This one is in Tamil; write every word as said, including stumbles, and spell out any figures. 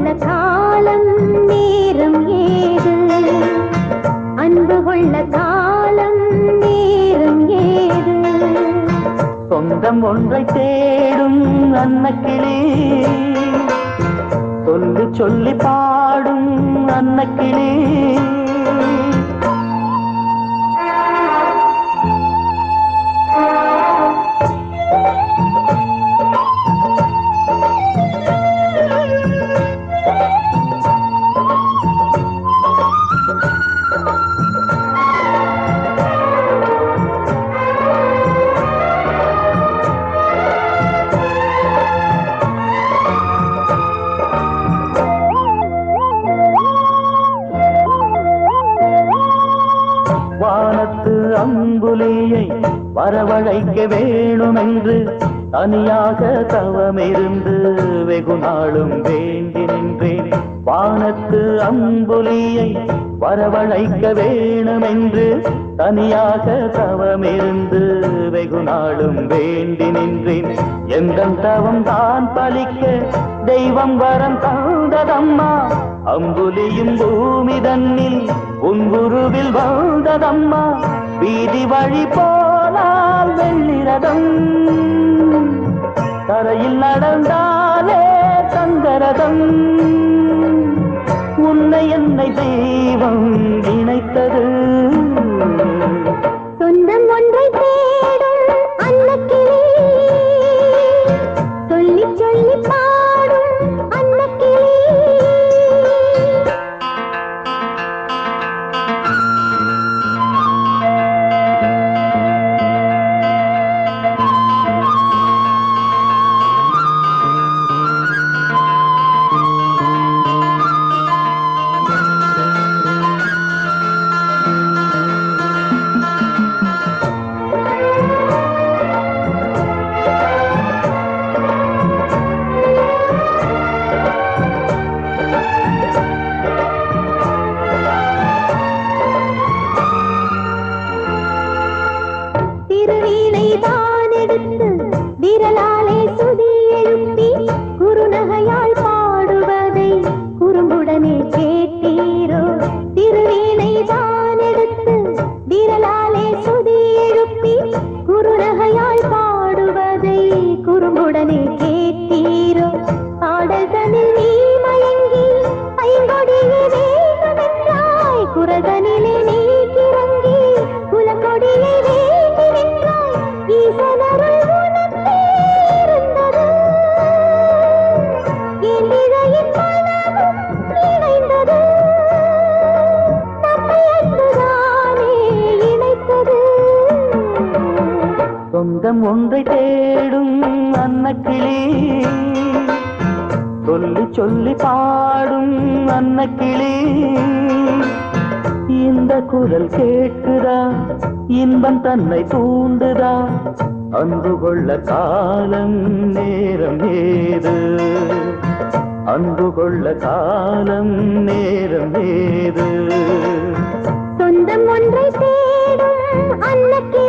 கொள்ள காலம் நேரம் ஏது அன்பு கொள்ள காலம் நேரம் ஏது சொந்தம் ஒன்றை தேடும் அன்னக்கிளி சொல்லி சொல்லி பாடும் அன்னக்கிளி அம்புலியை வரவழைக்க வேணுமென்று தனியாக தவமிருந்து வெகு நாளும் வேண்டி நின்றேன் வானத்து அம்புலியை வரவழைக்க வேணுமென்று தனியாக தவமிருந்து வெகு நாளும் வேண்டி நின்றேன் எந்த தவம் தான் பலிக்க தெய்வம் வரம் தந்ததம்மா அம்புலியும் பூமி தன்னில் உன் குருவில் வாழ்ந்ததம்மா வீதி வழி போனால் வெள்ளிரதம் தரையில் நடந்தாலே தங்கரதம் உன்னை என்னை தெய்வம் இணைத்தது சொந்தம் ஒன்றை தேடும் அன்னக்கிளி சொல்லி சொல்லி பாடும் அன்னக்கிளி விரலாலே சுதி எழுப்பி குறுநகையால் பாடுவதை குறும்புடனே கேட்டீரோ திருவீணை தான் எடுத்து விரலாலே சுதி எழுப்பி குறுநகையால் பாடுவதை குறும்புடனே கேட்டீரோ பாடல்களில் நீ மயங்கி ஐங்கொடியே வேண்டுமென்றாய் குரகனிலே நீ கிறங்கி குலக்கொடியை வேண்டி நின்றாய் ஈசனருள் சொந்தம் ஒன்றை தேடும் அன்னக்கிளி சொல்லி சொல்லி பாடும் அன்னக்கிளி இந்த குரல் கேட்குதா இன்பம் தன்னை தூண்டுதா அன்பு கொள்ள காலம் நேரம் ஏது அன்பு கொள்ள காலம் நேரம் ஏது சொந்தம் ஒன்றை தேடும் அன்னக்கிளி